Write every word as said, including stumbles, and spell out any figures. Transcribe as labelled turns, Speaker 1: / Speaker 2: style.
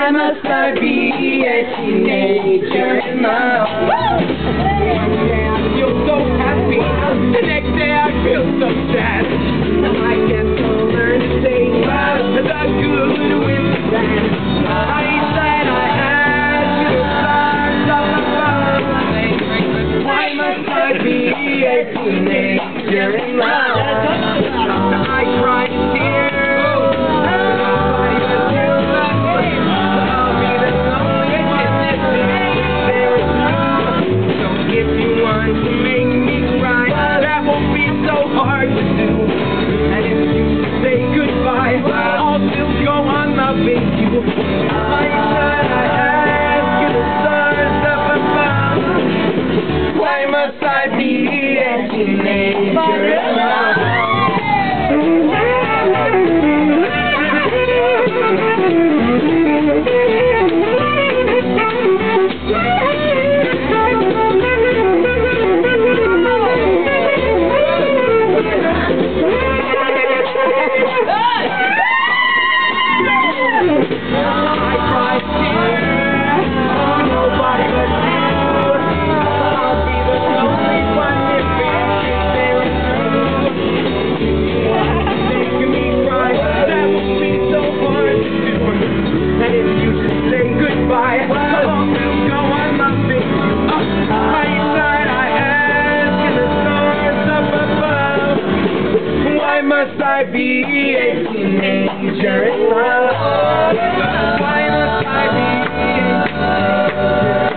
Speaker 1: Why must I be a teenager in love? One day I feel so happy, the next day I feel so sad. I guess I'll learn to take the good with the bad. I said I had to start up above. Why must I be a teenager in love? I cried tears. Why must I be a teenager in love? Must I be a teenager in love? Why must I be a teenager?